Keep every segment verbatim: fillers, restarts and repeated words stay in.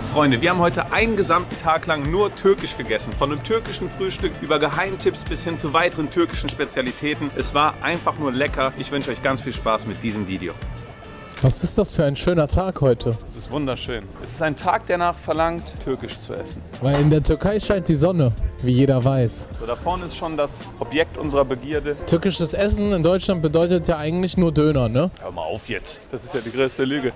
Freunde, wir haben heute einen gesamten Tag lang nur türkisch gegessen. Von einem türkischen Frühstück über Geheimtipps bis hin zu weiteren türkischen Spezialitäten. Es war einfach nur lecker. Ich wünsche euch ganz viel Spaß mit diesem Video. Was ist das für ein schöner Tag heute? Es ist wunderschön. Es ist ein Tag, der danach verlangt, türkisch zu essen. Weil in der Türkei scheint die Sonne, wie jeder weiß. So, da vorne ist schon das Objekt unserer Begierde. Türkisches Essen in Deutschland bedeutet ja eigentlich nur Döner, ne? Hör mal auf jetzt. Das ist ja die größte Lüge.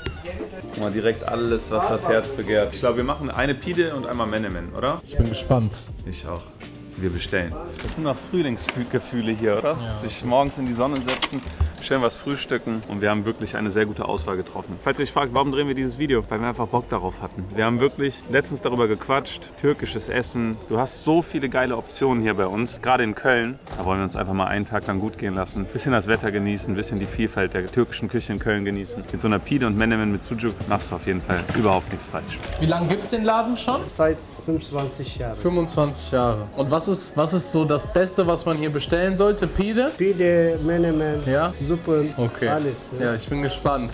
Guck mal, direkt alles, was das Herz begehrt. Ich glaube, wir machen eine Pide und einmal Menemen, oder? Ich bin gespannt. Ich auch. Wir bestellen. Das sind noch Frühlingsgefühle hier, oder? Ja. Sich morgens in die Sonne setzen, schön was frühstücken und wir haben wirklich eine sehr gute Auswahl getroffen. Falls ihr euch fragt, warum drehen wir dieses Video? Weil wir einfach Bock darauf hatten. Wir haben wirklich letztens darüber gequatscht, türkisches Essen. Du hast so viele geile Optionen hier bei uns, gerade in Köln. Da wollen wir uns einfach mal einen Tag lang gut gehen lassen. Ein bisschen das Wetter genießen, ein bisschen die Vielfalt der türkischen Küche in Köln genießen. Mit so einer Pide und Menemen mit Sucuk machst du auf jeden Fall überhaupt nichts falsch. Wie lange gibt es den Laden schon? Seit fünfundzwanzig Jahren. fünfundzwanzig Jahre. Und was ist, was ist so das Beste, was man hier bestellen sollte? Pide? Pide, Menemen, Ja? Suppen, Okay. alles. Ja, ich bin gespannt.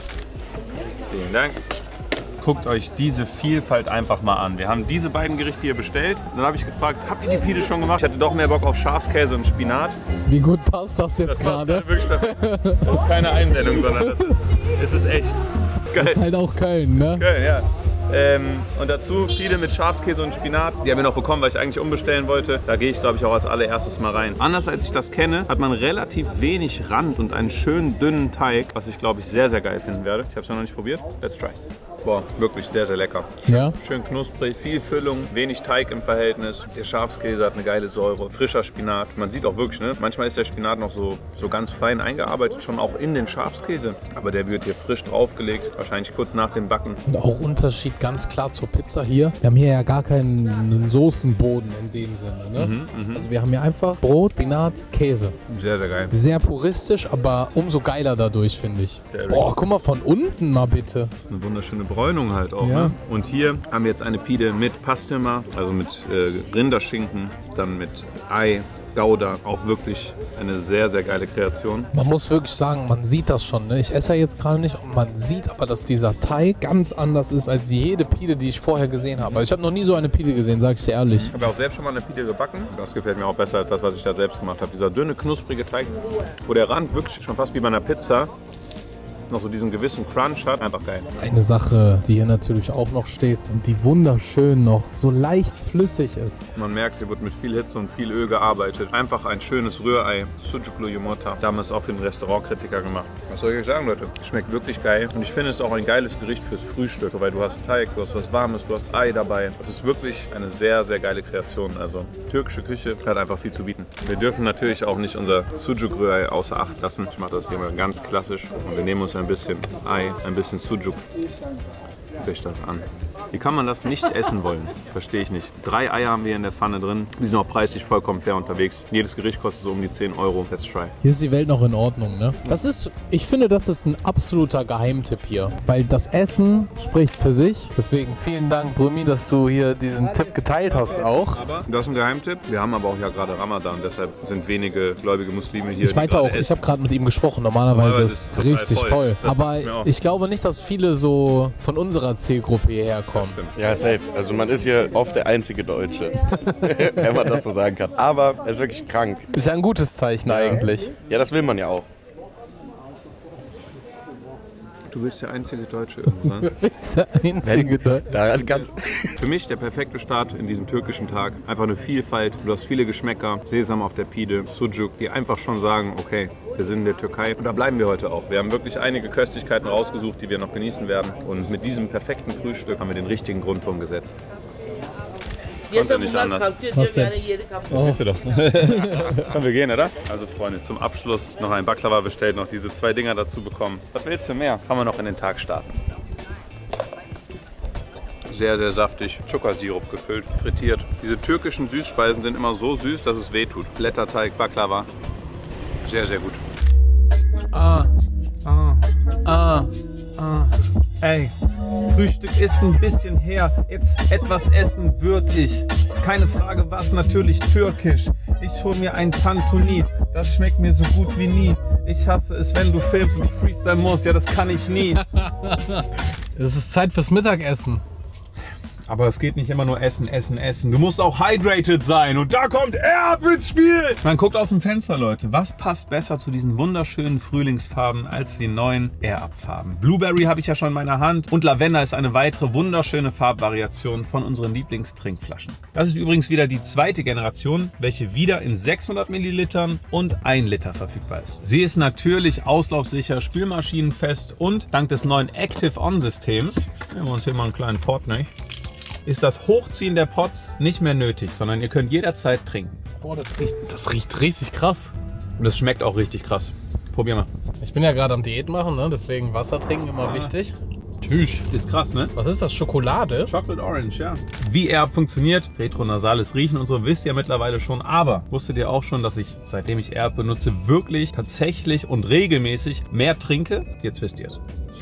Vielen Dank. Guckt euch diese Vielfalt einfach mal an. Wir haben diese beiden Gerichte hier bestellt. Dann habe ich gefragt, habt ihr die Pide schon gemacht? Ich hatte doch mehr Bock auf Schafskäse und Spinat. Wie gut passt das jetzt Das passt gerade? wirklich perfekt. Das ist keine Einblendung, sondern das ist, es ist echt. Geil. Das ist halt auch Köln, ne? Köln, ja. Ähm, und dazu Pide mit Schafskäse und Spinat. Die haben wir noch bekommen, weil ich eigentlich umbestellen wollte. Da gehe ich, glaube ich, auch als allererstes mal rein. Anders als ich das kenne, hat man relativ wenig Rand und einen schönen dünnen Teig, was ich, glaube ich, sehr, sehr geil finden werde. Ich habe es noch nicht probiert. Let's try. Boah, wirklich sehr, sehr lecker. Ja. Schön knusprig, viel Füllung, wenig Teig im Verhältnis. Der Schafskäse hat eine geile Säure, frischer Spinat. Man sieht auch wirklich, ne? Manchmal ist der Spinat noch so, so ganz fein eingearbeitet, schon auch in den Schafskäse. Aber der wird hier frisch draufgelegt, wahrscheinlich kurz nach dem Backen. Und auch Unterschied ganz klar zur Pizza hier. Wir haben hier ja gar keinen Soßenboden in dem Sinne, ne? Mhm, Also wir haben hier einfach Brot, Spinat, Käse. Sehr, sehr geil. Sehr puristisch, aber umso geiler dadurch, finde ich. Der Boah, guck mal von unten mal bitte. Das ist eine wunderschöne Bräunung halt auch. Ja. Ne? Und hier haben wir jetzt eine Pide mit Pastema, also mit äh, Rinderschinken, dann mit Ei, Gouda. Auch wirklich eine sehr, sehr geile Kreation. Man muss wirklich sagen, man sieht das schon. Ne? Ich esse ja jetzt gerade nicht und man sieht aber, dass dieser Teig ganz anders ist als jede Pide, die ich vorher gesehen habe. Also ich habe noch nie so eine Pide gesehen, sage ich dir ehrlich. Ich habe auch selbst schon mal eine Pide gebacken. Das gefällt mir auch besser als das, was ich da selbst gemacht habe. Dieser dünne, knusprige Teig, wo der Rand wirklich schon fast wie bei einer Pizza noch so diesen gewissen Crunch hat. Einfach geil. Eine Sache, die hier natürlich auch noch steht und die wunderschön noch so leicht flüssig ist. Man merkt, hier wird mit viel Hitze und viel Öl gearbeitet. Einfach ein schönes Rührei. Sucuklu Yumurta. Damals auch für den Restaurantkritiker gemacht. Was soll ich euch sagen, Leute? Schmeckt wirklich geil. Und ich finde es ist auch ein geiles Gericht fürs Frühstück. Weil du hast Teig, du hast was Warmes, du hast Ei dabei. Das ist wirklich eine sehr, sehr geile Kreation. Also türkische Küche hat einfach viel zu bieten. Wir dürfen natürlich auch nicht unser Sucuk-Rührei außer Acht lassen. Ich mache das hier mal ganz klassisch. Und wir nehmen uns ein bisschen Ei, ein bisschen Sucuk. Riech das an. Wie kann man das nicht essen wollen? Verstehe ich nicht. Drei Eier haben wir in der Pfanne drin. Die sind auch preislich vollkommen fair unterwegs. Jedes Gericht kostet so um die zehn Euro. Let's try. Hier ist die Welt noch in Ordnung, ne? Das ist, ich finde, das ist ein absoluter Geheimtipp hier. Weil das Essen spricht für sich. Deswegen vielen Dank, Brümi, dass du hier diesen Tipp geteilt hast auch. Aber das ist ein Geheimtipp. Wir haben aber auch ja gerade Ramadan. Deshalb sind wenige gläubige Muslime hier. Ich meinte auch, ich habe gerade mit ihm gesprochen. Normalerweise, Normalerweise ist ist es es total richtig voll. voll. Das Aber macht's mir auch. ich glaube nicht, dass viele so von unserer Zielgruppe hierher kommen. Ja, safe. Also man ist hier oft der einzige Deutsche, wenn man das so sagen kann. Aber er ist wirklich krank. Ist ja ein gutes Zeichen eigentlich. Ja, das will man ja auch. Du willst der einzige Deutsche irgendwo sein. Ist der einzige Deutsche. Daran kann's. Für mich der perfekte Start in diesem türkischen Tag. Einfach eine Vielfalt. Du hast viele Geschmäcker. Sesam auf der Pide, Sucuk, die einfach schon sagen, okay, wir sind in der Türkei und da bleiben wir heute auch. Wir haben wirklich einige Köstlichkeiten rausgesucht, die wir noch genießen werden. Und mit diesem perfekten Frühstück haben wir den richtigen Grundton gesetzt. Ich konnte nicht anders. Was denn? Oh. Siehst du doch. Können wir gehen, oder? Also Freunde, zum Abschluss noch ein Baklava bestellt, noch diese zwei Dinger dazu bekommen. Was willst du mehr? Kann man noch in den Tag starten. Sehr, sehr saftig, Zuckersirup gefüllt, frittiert. Diese türkischen Süßspeisen sind immer so süß, dass es weh tut. Blätterteig, Baklava, sehr, sehr gut. Ah, ah, ah, ah. Ey, Frühstück ist ein bisschen her. Jetzt etwas essen würde ich. Keine Frage, was, natürlich türkisch. Ich hol mir ein Tantuni, das schmeckt mir so gut wie nie. Ich hasse es, wenn du filmst und ich freestyle musst. Ja, das kann ich nie. Es ist Zeit fürs Mittagessen. Aber es geht nicht immer nur essen, essen, essen. Du musst auch hydrated sein. Und da kommt Erb ins Spiel. Man guckt aus dem Fenster, Leute. Was passt besser zu diesen wunderschönen Frühlingsfarben als die neuen Erb-Farben? Blueberry habe ich ja schon in meiner Hand. Und Lavender ist eine weitere wunderschöne Farbvariation von unseren Lieblingstrinkflaschen. Das ist übrigens wieder die zweite Generation, welche wieder in sechshundert Millilitern und ein Liter verfügbar ist. Sie ist natürlich auslaufsicher, spülmaschinenfest und dank des neuen Active-On-Systems, nehmen wir uns hier mal einen kleinen Pot, nicht? Ist das Hochziehen der Pots nicht mehr nötig, sondern ihr könnt jederzeit trinken. Boah, das riecht, das riecht richtig krass. Und es schmeckt auch richtig krass. Probier mal. Ich bin ja gerade am Diät machen, ne? Deswegen Wasser trinken immer ah. wichtig. Tschüss. Ist krass, ne? Was ist das? Schokolade? Chocolate Orange, ja. Wie Erb funktioniert, retronasales Riechen und so, wisst ihr mittlerweile schon. Aber wusstet ihr auch schon, dass ich, seitdem ich Erb benutze, wirklich tatsächlich und regelmäßig mehr trinke? Jetzt wisst ihr es.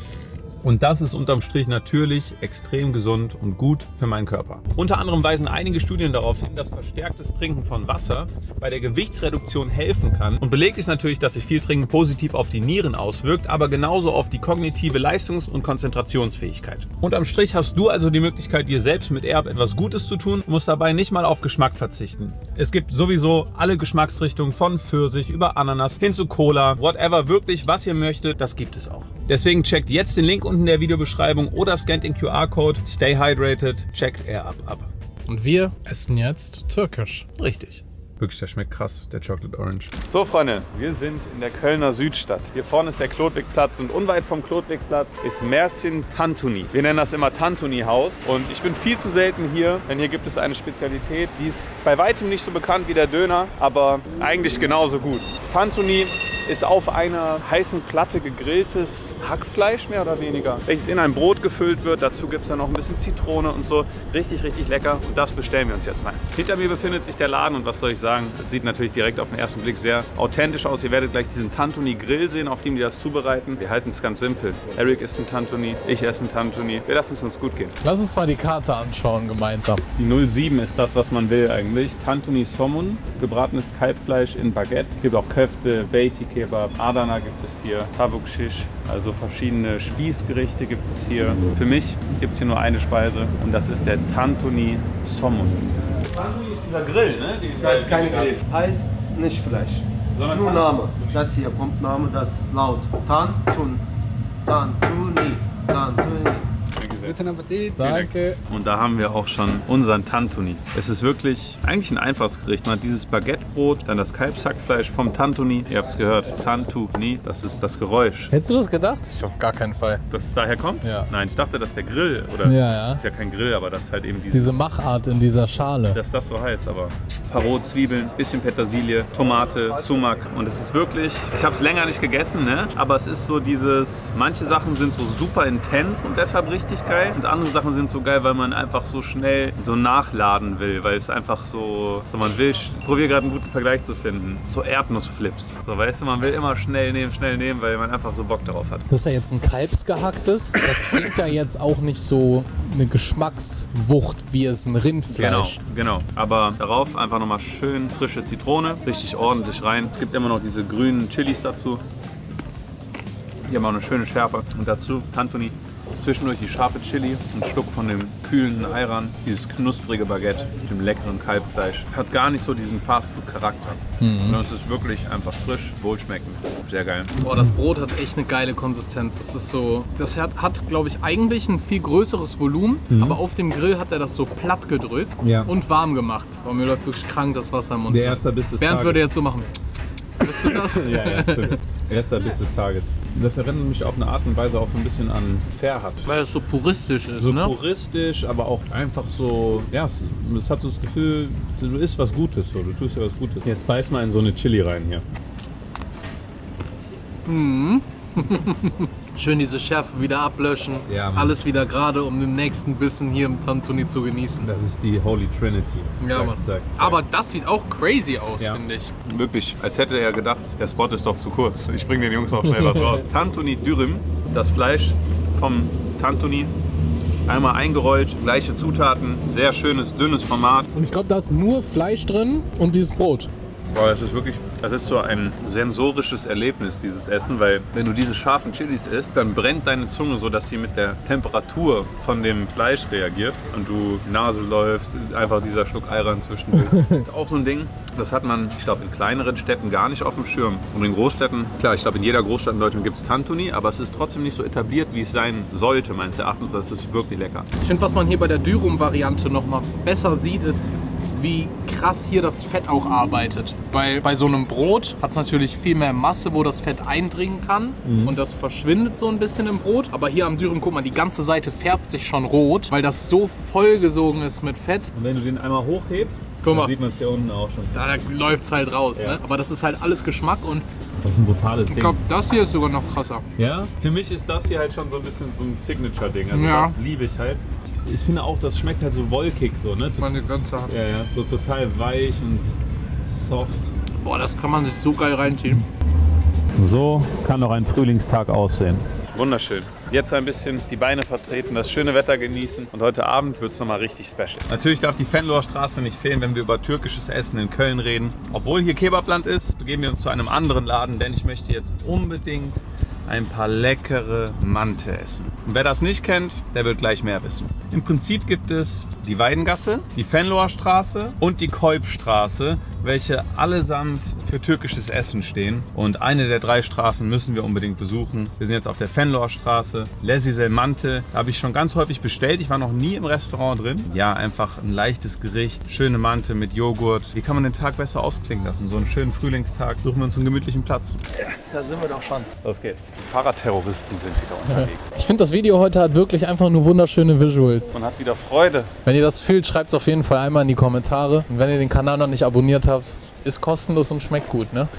Und das ist unterm Strich natürlich extrem gesund und gut für meinen Körper. Unter anderem weisen einige Studien darauf hin, dass verstärktes Trinken von Wasser bei der Gewichtsreduktion helfen kann. Und belegt ist natürlich, dass sich viel Trinken positiv auf die Nieren auswirkt, aber genauso auf die kognitive Leistungs- und Konzentrationsfähigkeit. Unterm Strich hast du also die Möglichkeit, dir selbst mit Erb etwas Gutes zu tun, musst dabei nicht mal auf Geschmack verzichten. Es gibt sowieso alle Geschmacksrichtungen von Pfirsich über Ananas hin zu Cola, whatever, wirklich, was ihr möchtet, das gibt es auch. Deswegen checkt jetzt den Link unten in der Videobeschreibung oder scannt den Q R-Code. Stay hydrated, checkt Erb ab. Und wir essen jetzt türkisch. Richtig. Wirklich, der schmeckt krass, der Chocolate Orange. So Freunde, wir sind in der Kölner Südstadt. Hier vorne ist der Klotwigplatz und unweit vom Klotwigplatz ist Mersin Tantuni. Wir nennen das immer Tantuni-Haus und ich bin viel zu selten hier, denn hier gibt es eine Spezialität, die ist bei weitem nicht so bekannt wie der Döner, aber eigentlich genauso gut. Tantuni ist auf einer heißen Platte gegrilltes Hackfleisch, mehr oder weniger, welches in ein Brot gefüllt wird. Dazu gibt es dann noch ein bisschen Zitrone und so. Richtig, richtig lecker und das bestellen wir uns jetzt mal. Hinter mir befindet sich der Laden und was soll ich sagen? Es sieht natürlich direkt auf den ersten Blick sehr authentisch aus. Ihr werdet gleich diesen Tantuni Grill sehen, auf dem die das zubereiten. Wir halten es ganz simpel. Eric isst ein Tantuni, ich esse ein Tantuni. Wir lassen es uns gut gehen. Lass uns mal die Karte anschauen gemeinsam. Die null sieben ist das, was man will eigentlich. Tantuni Somun, gebratenes Kalbfleisch in Baguette. Es gibt auch Köfte, Beiti Kebab, Adana gibt es hier, Tavuk Shish. Also verschiedene Spießgerichte gibt es hier. Für mich gibt es hier nur eine Speise und das ist der Tantuni Somun. Tantuni ist dieser Grill, ne? Die Das ist kein Grill. Heißt nicht Fleisch. Sondern nur Tan Name. Das hier kommt Name, das laut. Tantun. Tantuni. Tantuni. Guten Appetit. Danke. Und da haben wir auch schon unseren Tantuni. Es ist wirklich eigentlich ein einfaches Gericht. Man hat dieses Baguettebrot, dann das Kalbshackfleisch vom Tantuni. Ihr habt es gehört, Tantuni, das ist das Geräusch. Hättest du das gedacht? Ich auf gar keinen Fall. Dass es daher kommt? Ja. Nein, ich dachte, dass der Grill, oder ja, ja. ist ja kein Grill, aber das halt eben dieses, diese Machart in dieser Schale. dass das so heißt, aber Parot, Zwiebeln, bisschen Petersilie, Tomate, Sumak und es ist wirklich, ich habe es länger nicht gegessen, ne? Aber es ist so dieses, manche Sachen sind so super intens und deshalb richtig geil. Und andere Sachen sind so geil, weil man einfach so schnell so nachladen will, weil es einfach so, so man will, ich probiere gerade einen guten Vergleich zu finden, so Erdnussflips. So, weißt du, man will immer schnell nehmen, schnell nehmen, weil man einfach so Bock darauf hat. Das ist ja jetzt ein Kalbsgehacktes. Das bringt ja jetzt auch nicht so eine Geschmackswucht wie es ein Rindfleisch. Genau, genau. Aber darauf einfach nochmal schön frische Zitrone, richtig ordentlich rein. Es gibt immer noch diese grünen Chilis dazu. Die haben auch eine schöne Schärfe. Und dazu Tantuni. Zwischendurch die scharfe Chili, ein Stück von dem kühlenden Ayran, dieses knusprige Baguette mit dem leckeren Kalbfleisch. Hat gar nicht so diesen Fastfood-Charakter. Mhm. Es ist wirklich einfach frisch, wohlschmeckend. Sehr geil. Boah, das Brot hat echt eine geile Konsistenz. Das ist so, das hat, hat glaube ich, eigentlich ein viel größeres Volumen, mhm. aber auf dem Grill hat er das so platt gedrückt ja. und warm gemacht. Boah, mir läuft wirklich krank das Wasser im Mund. Der erste Biss des Bernd Tages. würde jetzt so machen. Wisst du das? ja, ja, stimmt. Erster Biss des Tages. Das erinnert mich auf eine Art und Weise auch so ein bisschen an Ferhat. Weil es so puristisch ist, so ne? So puristisch, aber auch einfach so, ja, es, es hat so das Gefühl, du isst was Gutes, so, du tust ja was Gutes. Jetzt beiß mal in so eine Chili rein hier. Mhm. Schön diese Schärfe wieder ablöschen, ja, alles wieder gerade, um den nächsten Bissen hier im Tantuni zu genießen. Das ist die Holy Trinity. Ja, Mann. Zack, zack. Aber das sieht auch crazy aus, ja. finde ich. Wirklich, als hätte er gedacht, der Spot ist doch zu kurz. Ich bringe den Jungs noch schnell was raus. Tantuni Dürüm, das Fleisch vom Tantuni. Einmal eingerollt, gleiche Zutaten, sehr schönes, dünnes Format. Und ich glaube, da ist nur Fleisch drin und dieses Brot. Boah, das ist wirklich, das ist so ein sensorisches Erlebnis, dieses Essen, weil wenn du diese scharfen Chilis isst, dann brennt deine Zunge so, dass sie mit der Temperatur von dem Fleisch reagiert und du Nase läuft, einfach dieser Schluck Ayran zwischendurch. Das ist auch so ein Ding, das hat man, ich glaube, in kleineren Städten gar nicht auf dem Schirm. Und in Großstädten, klar, ich glaube, in jeder Großstadt in Deutschland gibt es Tantuni, aber es ist trotzdem nicht so etabliert, wie es sein sollte, meines Erachtens. Das ist wirklich lecker. Ich finde, was man hier bei der Dürum-Variante noch mal besser sieht, ist, wie krass hier das Fett auch arbeitet. Weil bei so einem Brot hat es natürlich viel mehr Masse, wo das Fett eindringen kann. Mhm. Und das verschwindet so ein bisschen im Brot. Aber hier am Dürum, guck mal, die ganze Seite färbt sich schon rot, weil das so vollgesogen ist mit Fett. Und wenn du den einmal hochhebst, guck mal, dann sieht man es hier unten auch schon. Da läuft es halt raus. Ja. Ne? Aber das ist halt alles Geschmack und das ist ein brutales Ding. Ich glaube, das hier ist sogar noch krasser. Ja? Für mich ist das hier halt schon so ein bisschen so ein Signature-Ding. Also ja. Das liebe ich halt. Ich finde auch, das schmeckt halt so wolkig so, ne? Meine ganze Hand. Ja, ja, so total weich und soft. Boah, das kann man sich so geil reinziehen. So kann doch ein Frühlingstag aussehen. Wunderschön. Jetzt ein bisschen die Beine vertreten, das schöne Wetter genießen und heute Abend wird es nochmal richtig special. Natürlich darf die Venloer Straße nicht fehlen, wenn wir über türkisches Essen in Köln reden. Obwohl hier Kebabland ist, begeben wir uns zu einem anderen Laden, denn ich möchte jetzt unbedingt ein paar leckere Mante essen. Und wer das nicht kennt, der wird gleich mehr wissen. Im Prinzip gibt es die Weidengasse, die Venloer Straße und die Kolbstraße, welche allesamt für türkisches Essen stehen. Und eine der drei Straßen müssen wir unbedingt besuchen. Wir sind jetzt auf der Venloer Straße. Lezzisel Mante habe ich schon ganz häufig bestellt. Ich war noch nie im Restaurant drin. Ja, einfach ein leichtes Gericht. Schöne Mante mit Joghurt. Wie kann man den Tag besser ausklingen lassen? So einen schönen Frühlingstag. Suchen wir uns einen gemütlichen Platz. Ja, da sind wir doch schon. Los geht's. Die Fahrradterroristen sind wieder unterwegs. Ich finde, das Video heute hat wirklich einfach nur wunderschöne Visuals. Man hat wieder Freude. Wenn ihr das fühlt, schreibt es auf jeden Fall einmal in die Kommentare. Und wenn ihr den Kanal noch nicht abonniert habt, ist kostenlos und schmeckt gut, ne?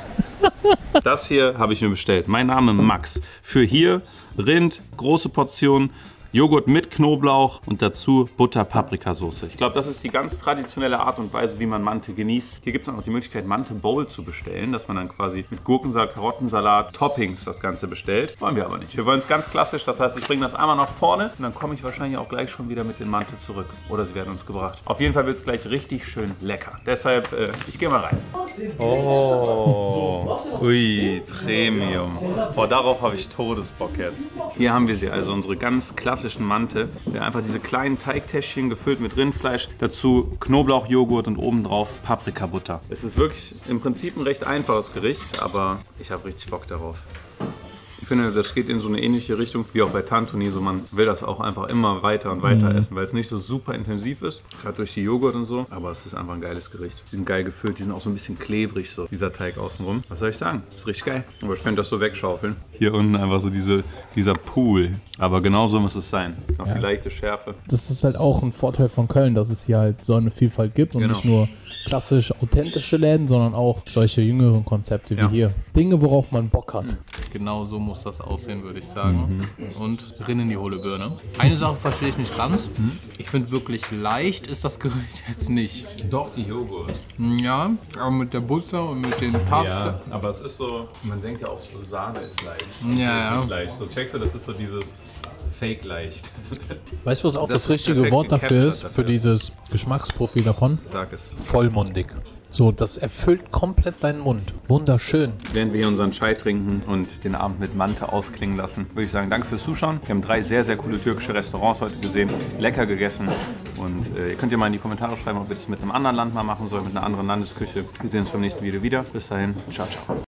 Das hier habe ich mir bestellt. Mein Name Max. Für hier Rind, große Portion, Joghurt mit Knoblauch und dazu Butter-Paprikasauce. Ich glaube, das ist die ganz traditionelle Art und Weise, wie man Mante genießt. Hier gibt es auch noch die Möglichkeit, Mante Bowl zu bestellen, dass man dann quasi mit Gurkensalat, Karottensalat, Toppings das Ganze bestellt. Wollen wir aber nicht. Wir wollen es ganz klassisch, das heißt, ich bringe das einmal nach vorne und dann komme ich wahrscheinlich auch gleich schon wieder mit den Mante zurück. Oder sie werden uns gebracht. Auf jeden Fall wird es gleich richtig schön lecker. Deshalb, äh, ich gehe mal rein. Oh, ui, Premium. Boah, darauf habe ich Todesbock jetzt. Hier haben wir sie, also unsere ganz klassischen Mante. Ja, einfach diese kleinen Teigtäschchen gefüllt mit Rindfleisch, dazu Knoblauchjoghurt und obendrauf Paprikabutter. Es ist wirklich im Prinzip ein recht einfaches Gericht, aber ich habe richtig Bock darauf. Ich finde, das geht in so eine ähnliche Richtung wie auch bei Tantuni. So, man will das auch einfach immer weiter und weiter mhm. essen, weil es nicht so super intensiv ist, gerade durch die Joghurt und so. Aber es ist einfach ein geiles Gericht. Die sind geil gefüllt, die sind auch so ein bisschen klebrig, so dieser Teig außenrum. Was soll ich sagen? Ist richtig geil. Aber ich könnte das so wegschaufeln. Hier unten einfach so diese, dieser Pool. Aber genau so muss es sein. Auch ja. Die leichte Schärfe. Das ist halt auch ein Vorteil von Köln, dass es hier halt so eine Vielfalt gibt und genau. nicht nur klassisch authentische Läden, sondern auch solche jüngeren Konzepte wie ja. hier. Dinge, worauf man Bock hat. Mhm. Genau so muss das aussehen, würde ich sagen. Mhm. Und rein in die hohle Birne. Eine Sache verstehe ich nicht ganz. Mhm. Ich finde wirklich leicht ist das Gericht jetzt nicht. Doch, die Joghurt. Ja, aber mit der Butter und mit den Pasta. Ja, aber es ist so, man denkt ja auch so, Sahne ist leicht. Ja, ist ja. nicht leicht. So checkst du, das ist so dieses Fake leicht. Weißt du, was auch das, das richtige Wort dafür ist? Dafür. Für dieses Geschmacksprofil davon? Sag es. Vollmundig. So, das erfüllt komplett deinen Mund. Wunderschön. Während wir hier unseren Chai trinken und den Abend mit Mante ausklingen lassen, würde ich sagen, danke fürs Zuschauen. Wir haben drei sehr, sehr coole türkische Restaurants heute gesehen, lecker gegessen. Und äh, ihr könnt ja mal in die Kommentare schreiben, ob wir das mit einem anderen Land mal machen sollen, mit einer anderen Landesküche. Wir sehen uns beim nächsten Video wieder. Bis dahin, ciao, ciao.